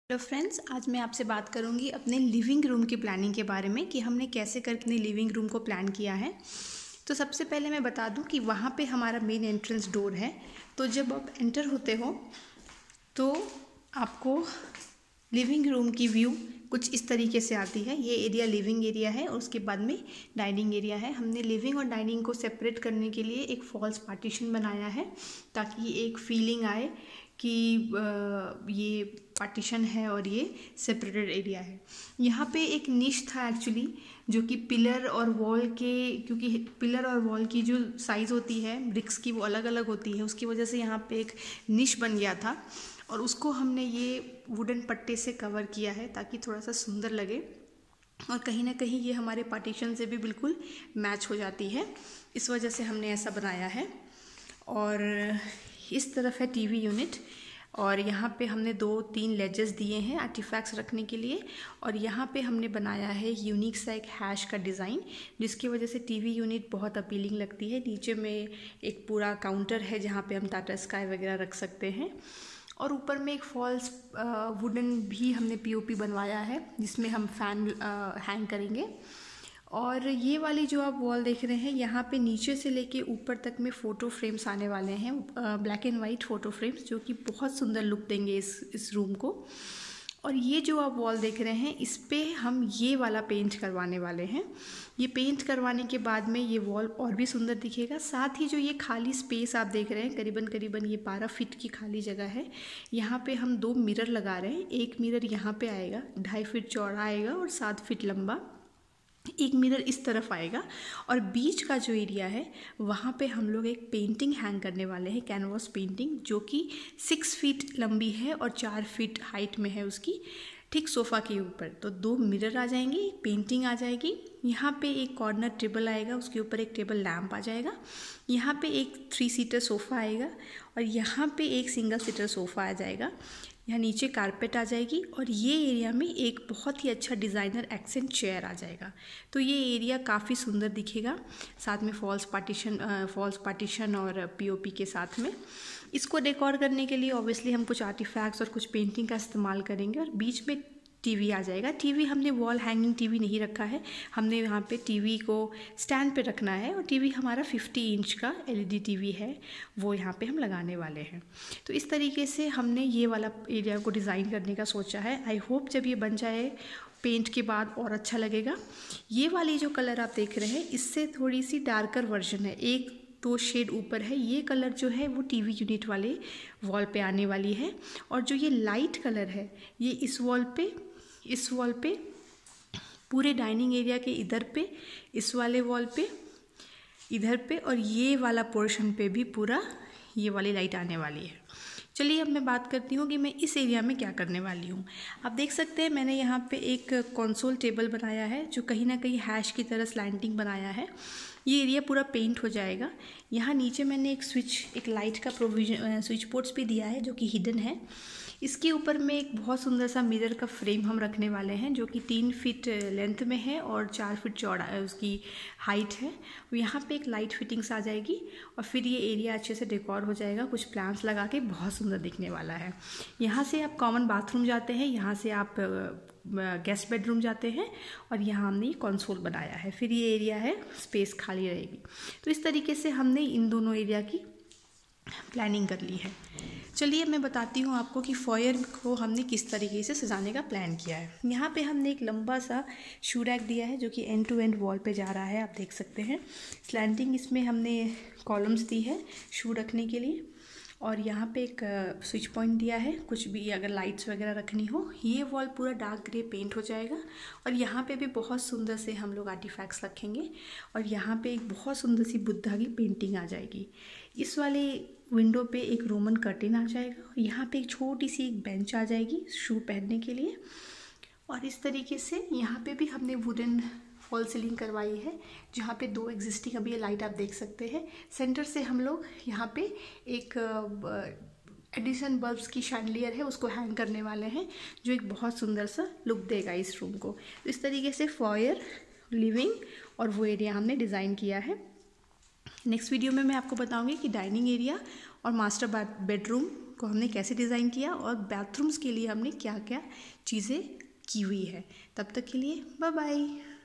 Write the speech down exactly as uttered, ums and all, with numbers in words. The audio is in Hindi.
हेलो फ्रेंड्स, आज मैं आपसे बात करूंगी अपने लिविंग रूम की प्लानिंग के बारे में कि हमने कैसे करके अपने लिविंग रूम को प्लान किया है। तो सबसे पहले मैं बता दूं कि वहाँ पे हमारा मेन एंट्रेंस डोर है। तो जब आप एंटर होते हो तो आपको लिविंग रूम की व्यू कुछ इस तरीके से आती है। ये एरिया लिविंग एरिया है और उसके बाद में डाइनिंग एरिया है। हमने लिविंग और डाइनिंग को सेपरेट करने के लिए एक फॉल्स पार्टीशन बनाया है ताकि एक फीलिंग आए कि ये पार्टीशन है और ये सेपरेटेड एरिया है। यहाँ पे एक निश था एक्चुअली, जो कि पिलर और वॉल के, क्योंकि पिलर और वॉल की जो साइज़ होती है ब्रिक्स की वो अलग अलग होती है, उसकी वजह से यहाँ पे एक निश बन गया था और उसको हमने ये वुडन पट्टे से कवर किया है ताकि थोड़ा सा सुंदर लगे और कहीं ना कहीं ये हमारे पार्टीशन से भी बिल्कुल मैच हो जाती है। इस वजह से हमने ऐसा बनाया है। और इस तरफ है टीवी यूनिट और यहाँ पे हमने दो तीन लेजेस दिए हैं आर्टिफैक्ट्स रखने के लिए। और यहाँ पे हमने बनाया है यूनिक सा एक हैश का डिज़ाइन, जिसकी वजह से टीवी यूनिट बहुत अपीलिंग लगती है। नीचे में एक पूरा काउंटर है जहाँ पे हम टाटा स्काई वगैरह रख सकते हैं और ऊपर में एक फॉल्स वुडन भी हमने पीओपी बनवाया है जिसमें हम फैन हैंग करेंगे। और ये वाली जो आप वॉल देख रहे हैं, यहाँ पे नीचे से लेके ऊपर तक में फ़ोटो फ्रेम्स आने वाले हैं, black and white photo frames, जो कि बहुत सुंदर लुक देंगे इस इस रूम को। और ये जो आप वॉल देख रहे हैं, इस पे हम ये वाला पेंट करवाने वाले हैं। ये पेंट करवाने के बाद में ये वॉल और भी सुंदर दिखेगा। साथ ही जो ये खाली स्पेस आप देख रहे हैं, करीबन करीबन ये बारह फीट की खाली जगह है। यहाँ पे हम दो मिरर लगा रहे हैं। एक मिरर यहाँ पे आएगा, ढाई फीट चौड़ा आएगा और सात फीट लंबा। एक मिरर इस तरफ आएगा और बीच का जो एरिया है वहाँ पे हम लोग एक पेंटिंग हैंग करने वाले हैं, कैनवास पेंटिंग, जो कि सिक्स फीट लंबी है और चार फीट हाइट में है उसकी, ठीक सोफ़ा के ऊपर। तो दो मिरर आ जाएंगे, एक पेंटिंग आ जाएगी। यहाँ पे एक कॉर्नर टेबल आएगा, उसके ऊपर एक टेबल लैंप आ जाएगा। यहाँ पे एक थ्री सीटर सोफ़ा आएगा और यहाँ पे एक सिंगल सीटर सोफ़ा आ जाएगा। यहाँ नीचे कारपेट आ जाएगी और ये एरिया में एक बहुत ही अच्छा डिज़ाइनर एक्सेंट चेयर आ जाएगा। तो ये एरिया काफ़ी सुंदर दिखेगा, साथ में फॉल्स पार्टीशन फॉल्स पार्टीशन और पीओपी के साथ में। इसको डेकोर करने के लिए ऑब्वियसली हम कुछ आर्टिफैक्ट्स और कुछ पेंटिंग का इस्तेमाल करेंगे और बीच में टीवी आ जाएगा। टीवी हमने वॉल हैंगिंग टीवी नहीं रखा है, हमने यहाँ पे टीवी को स्टैंड पे रखना है और टीवी हमारा फिफ्टी इंच का एलईडी टीवी है, वो यहाँ पे हम लगाने वाले हैं। तो इस तरीके से हमने ये वाला एरिया को डिज़ाइन करने का सोचा है। आई होप जब ये बन जाए पेंट के बाद और अच्छा लगेगा। ये वाली जो कलर आप देख रहे हैं, इससे थोड़ी सी डार्कर वर्जन है, एक दो शेड ऊपर है। ये कलर जो है वो टीवी यूनिट वाले वॉल पे आने वाली है और जो ये लाइट कलर है ये इस वॉल पे इस वॉल पे पूरे डाइनिंग एरिया के इधर पे, इस वाले वॉल पे, इधर पे और ये वाला पोर्शन पे भी पूरा ये वाली लाइट आने वाली है। चलिए अब मैं बात करती हूँ कि मैं इस एरिया में क्या करने वाली हूँ। आप देख सकते हैं मैंने यहाँ पे एक कंसोल टेबल बनाया है जो कहीं ना कहीं हैश की तरह स्लैंटिंग बनाया है। ये एरिया पूरा पेंट हो जाएगा। यहाँ नीचे मैंने एक स्विच, एक लाइट का प्रोविजन स्विच बोर्ड्स भी दिया है जो कि हिडन है। इसके ऊपर में एक बहुत सुंदर सा मिरर का फ्रेम हम रखने वाले हैं जो कि तीन फीट लेंथ में है और चार फीट चौड़ा उसकी हाइट है। यहाँ पे एक लाइट फिटिंग्स आ जाएगी और फिर ये एरिया अच्छे से डेकोर हो जाएगा, कुछ प्लांट्स लगा के बहुत सुंदर दिखने वाला है। यहाँ से आप कॉमन बाथरूम जाते हैं, यहाँ से आप गेस्ट बेडरूम जाते हैं और यहाँ हमने ये कंसोल बनाया है। फिर ये एरिया है, स्पेस खाली रहेगी। तो इस तरीके से हमने इन दोनों एरिया की प्लानिंग कर ली है। चलिए मैं बताती हूँ आपको कि फॉयर को हमने किस तरीके से सजाने का प्लान किया है। यहाँ पे हमने एक लंबा सा शू रैक दिया है जो कि एंड टू एंड वॉल पे जा रहा है, आप देख सकते हैं। स्लैंटिंग इसमें हमने कॉलम्स दी है शू रखने के लिए और यहाँ पे एक स्विच पॉइंट दिया है, कुछ भी अगर लाइट्स वगैरह रखनी हो। ये वॉल पूरा डार्क ग्रे पेंट हो जाएगा और यहाँ पे भी बहुत सुंदर से हम लोग आर्टिफैक्ट्स रखेंगे और यहाँ पे एक बहुत सुंदर सी बुद्धा की पेंटिंग आ जाएगी। इस वाले विंडो पे एक रोमन कर्टेन आ जाएगा और यहाँ पे एक छोटी सी एक बेंच आ जाएगी शू पहनने के लिए। और इस तरीके से यहाँ पे भी हमने वुडन फॉल सीलिंग करवाई है जहाँ पे दो एग्जिस्टिंग अभी ये लाइट आप देख सकते हैं। सेंटर से हम लोग यहाँ पे एक एडिशन बल्ब्स की शैंडलियर है उसको हैंग करने वाले हैं जो एक बहुत सुंदर सा लुक देगा इस रूम को। तो इस तरीके से फॉयर, लिविंग और वो एरिया हमने डिज़ाइन किया है। नेक्स्ट वीडियो में मैं आपको बताऊंगी कि डाइनिंग एरिया और मास्टर बेडरूम को हमने कैसे डिज़ाइन किया और बाथरूम्स के लिए हमने क्या क्या चीज़ें की हुई है। तब तक के लिए बाय बाय।